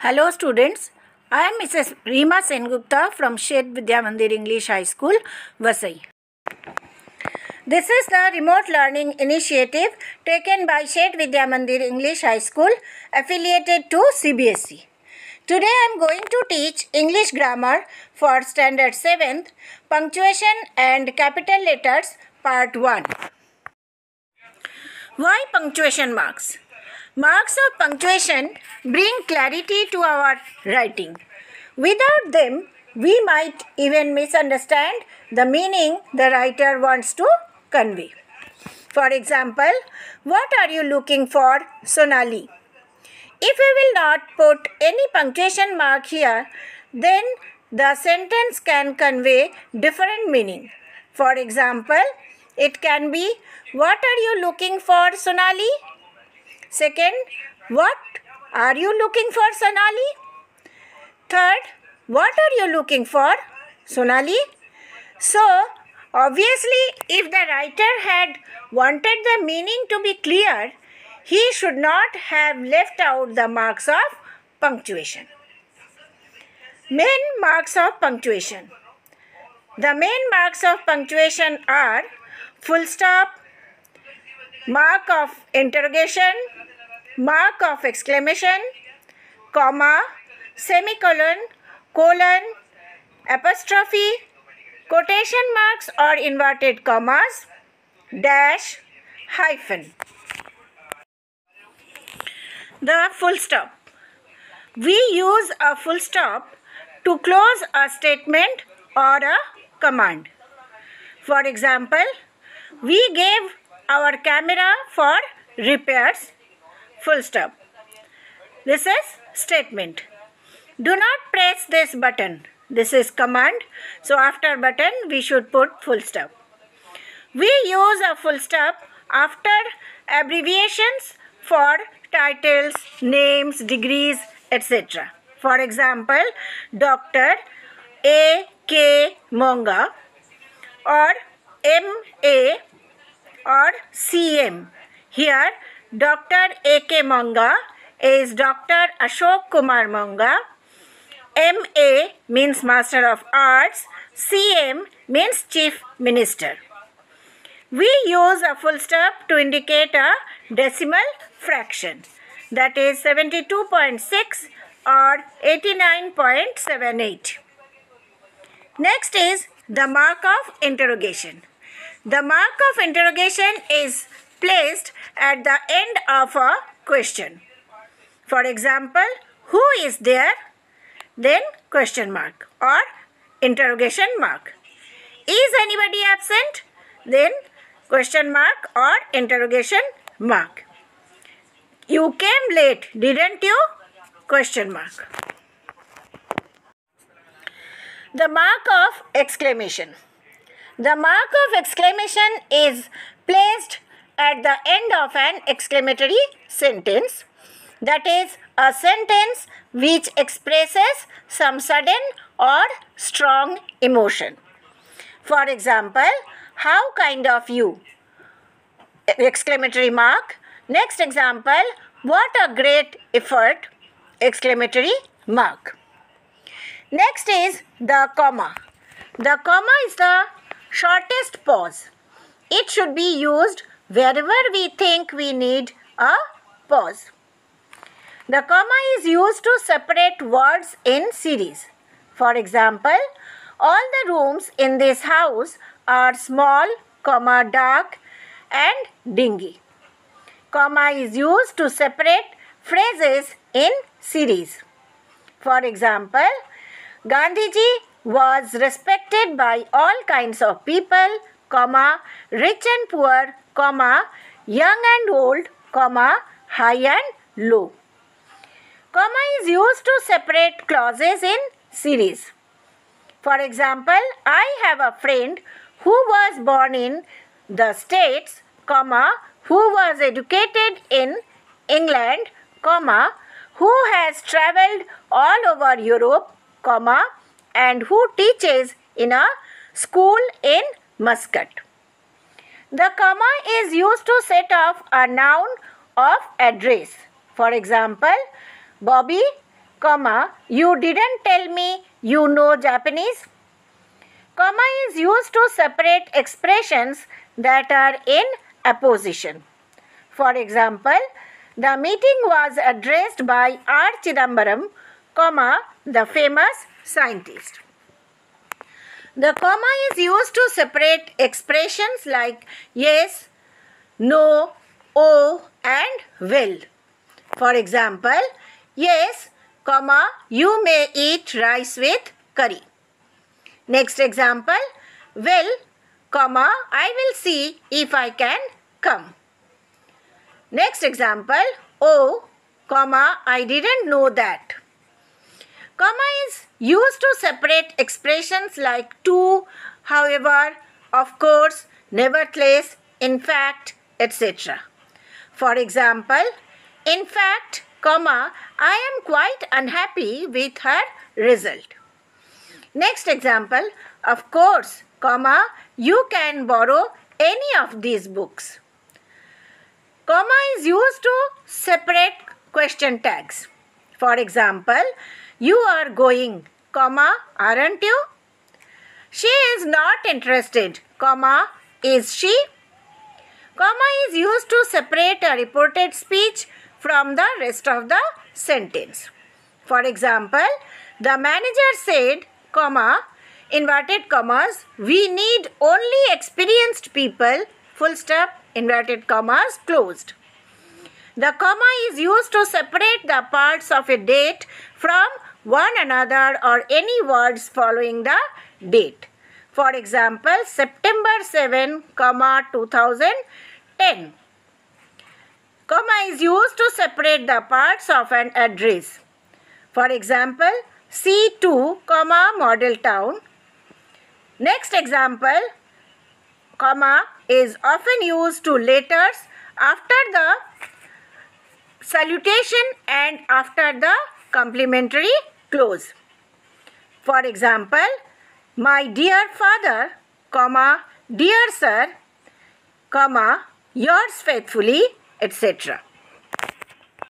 Hello students, I am Mrs. Reema Sengupta from Shet Vidya Mandir English High School, Vasai. This is the remote learning initiative taken by Shet Vidya Mandir English High School affiliated to CBSE. Today I am going to teach English grammar for standard 7th, punctuation and capital letters part 1. Why punctuation marks? Marks of punctuation bring clarity to our writing. Without them, we might even misunderstand the meaning the writer wants to convey. For example, what are you looking for, Sonali? If we will not put any punctuation mark here, then the sentence can convey different meaning. For example, it can be, what are you looking for, Sonali? Second, what are you looking for, Sonali? Third, what are you looking for, Sonali? So, obviously, if the writer had wanted the meaning to be clear, he should not have left out the marks of punctuation. Main marks of punctuation. The main marks of punctuation are full stop, mark of interrogation, mark of exclamation, comma, semicolon, colon, apostrophe, quotation marks or inverted commas, dash, hyphen. The full stop. We use a full stop to close a statement or a command. For example, we gave our camera for repairs, full stop. This is statement. Do not press this button. This is command. So after button we should put full stop. We use a full stop after abbreviations for titles, names, degrees, etc. For example, Dr. A.K. Monga or M.A. or CM. Here, Dr. A.K. Monga is Dr. Ashok Kumar Monga. M.A. means Master of Arts. CM means Chief Minister. We use a full stop to indicate a decimal fraction, that is 72.6 or 89.78. Next is the mark of interrogation. The mark of interrogation is placed at the end of a question. For example, who is there? Then question mark or interrogation mark. Is anybody absent? Then question mark or interrogation mark. You came late, didn't you? Question mark. The mark of exclamation. The mark of exclamation is placed at the end of an exclamatory sentence, that is a sentence which expresses some sudden or strong emotion. For example, how kind of you? Exclamatory mark. Next example, what a great effort! Exclamatory mark. Next is the comma. The comma is the shortest pause. It should be used wherever we think we need a pause. The comma is used to separate words in series. For example, all the rooms in this house are small, comma, dark and dingy. Comma is used to separate phrases in series. For example, Gandhiji was respected by all kinds of people, comma, rich and poor, comma, young and old, comma, high and low. Comma is used to separate clauses in series. For example, I have a friend who was born in the States, comma, who was educated in England, comma, who has travelled all over Europe, comma, and who teaches in a school in Muscat. The comma is used to set off a noun of address. For example, Bobby comma, you didn't tell me you know Japanese. Comma is used to separate expressions that are in apposition. For example, the meeting was addressed by R. Chidambaram, comma, the famous scientist. The comma is used to separate expressions like yes, no, oh and well. For example, yes, comma, you may eat rice with curry. Next example, well, comma, I will see if I can come. Next example, oh, comma, I didn't know that. Comma is used to separate expressions like to, however, of course, nevertheless, in fact, etc. For example, in fact, comma, I am quite unhappy with her result. Next example, of course, comma, you can borrow any of these books. Comma is used to separate question tags. For example, you are going, comma, aren't you? She is not interested, comma, is she? Comma is used to separate a reported speech from the rest of the sentence. For example, the manager said, comma, inverted commas, we need only experienced people, full stop, inverted commas, closed. The comma is used to separate the parts of a date from one another or any words following the date. For example, September 7, 2010. Comma is used to separate the parts of an address. For example, C2, model town. Next example, comma is often used to letters after the salutation and after the complimentary clause. For example, my dear father, comma, dear sir, comma, yours faithfully, etc.